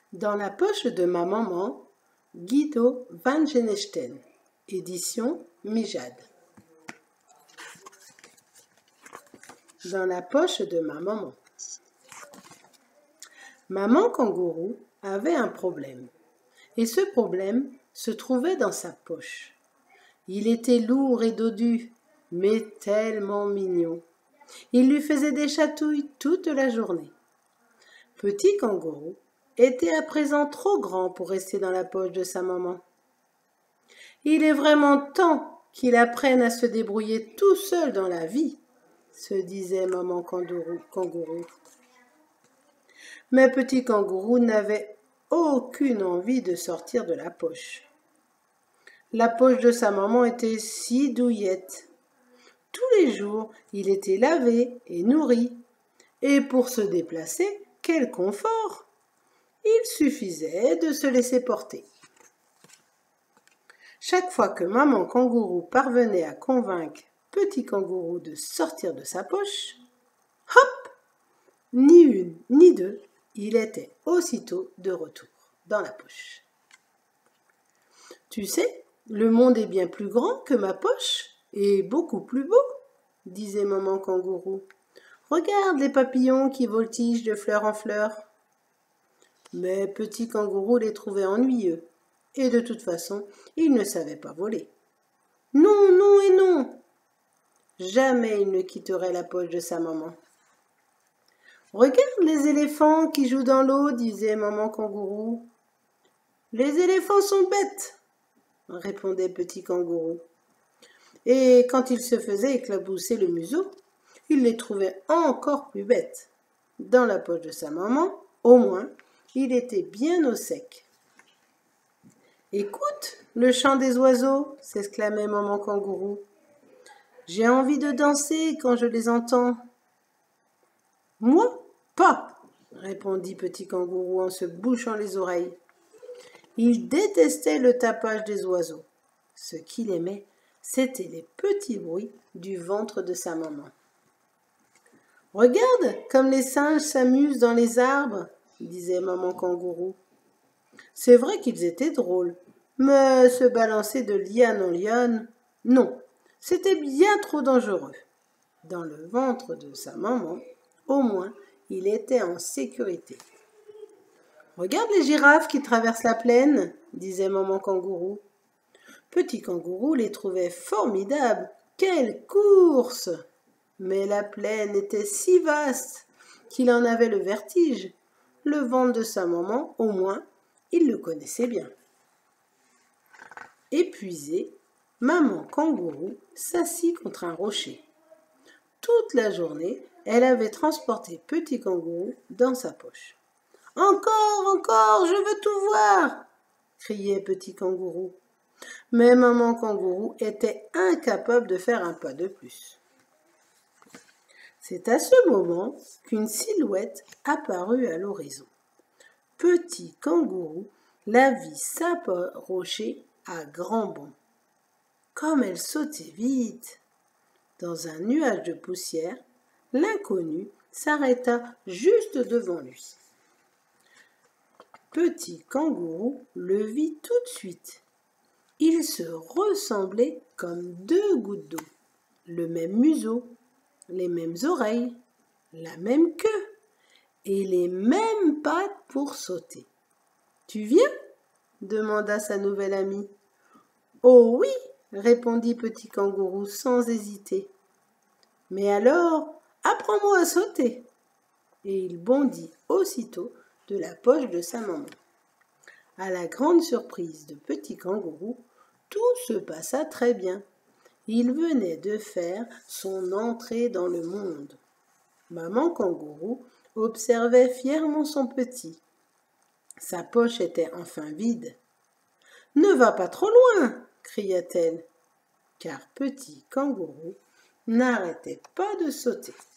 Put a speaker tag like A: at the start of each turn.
A: Dans la poche de ma maman, Guido van Genesten, édition Mijade. Dans la poche de ma maman. Maman kangourou avait un problème, et ce problème se trouvait dans sa poche. Il était lourd et dodu, mais tellement mignon. Il lui faisait des chatouilles toute la journée. Petit kangourou était à présent trop grand pour rester dans la poche de sa maman. Il est vraiment temps qu'il apprenne à se débrouiller tout seul dans la vie, se disait maman kangourou. Mais petit kangourou n'avait aucune envie de sortir de la poche. La poche de sa maman était si douillette. Tous les jours, il était lavé et nourri. Et pour se déplacer, quel confort! Il suffisait de se laisser porter. Chaque fois que maman kangourou parvenait à convaincre petit kangourou de sortir de sa poche, hop! Ni une, ni deux, il était aussitôt de retour dans la poche. Tu sais, le monde est bien plus grand que ma poche et beaucoup plus beau, disait maman kangourou. Regarde les papillons qui voltigent de fleur en fleur. Mais petit kangourou les trouvait ennuyeux, et de toute façon, il ne savait pas voler. Non, non et non! Jamais il ne quitterait la poche de sa maman. Regarde les éléphants qui jouent dans l'eau, disait maman kangourou. Les éléphants sont bêtes, répondait petit kangourou. Et quand il se faisait éclabousser le museau, il les trouvait encore plus bêtes. Dans la poche de sa maman, au moins, il était bien au sec. Écoute le chant des oiseaux, s'exclamait maman kangourou. J'ai envie de danser quand je les entends. Moi, pas, répondit petit kangourou en se bouchant les oreilles. Il détestait le tapage des oiseaux. Ce qu'il aimait, c'étaient les petits bruits du ventre de sa maman. Regarde comme les singes s'amusent dans les arbres, disait maman kangourou. C'est vrai qu'ils étaient drôles, mais se balancer de liane en liane, non, c'était bien trop dangereux. Dans le ventre de sa maman, au moins, il était en sécurité. Regarde les girafes qui traversent la plaine, disait maman kangourou. Petit kangourou les trouvait formidables. Quelle course! Mais la plaine était si vaste qu'il en avait le vertige. Le ventre de sa maman, au moins, il le connaissait bien. Épuisée, maman kangourou s'assit contre un rocher. Toute la journée, elle avait transporté petit kangourou dans sa poche. « Encore, encore, je veux tout voir !» criait petit kangourou. Mais maman kangourou était incapable de faire un pas de plus. C'est à ce moment qu'une silhouette apparut à l'horizon. Petit kangourou la vit s'approcher à grands bonds. Comme elle sautait vite! Dans un nuage de poussière, l'inconnu s'arrêta juste devant lui. Petit kangourou le vit tout de suite. Ils se ressemblaient comme deux gouttes d'eau. Le même museau, les mêmes oreilles, la même queue et les mêmes pattes pour sauter. « Tu viens ?» demanda sa nouvelle amie. « Oh oui !» répondit petit kangourou sans hésiter. « Mais alors, apprends-moi à sauter !» Et il bondit aussitôt de la poche de sa maman. À la grande surprise de petit kangourou, tout se passa très bien. Il venait de faire son entrée dans le monde. Maman kangourou observait fièrement son petit. Sa poche était enfin vide. « Ne va pas trop loin !» cria-t-elle, car petit kangourou n'arrêtait pas de sauter.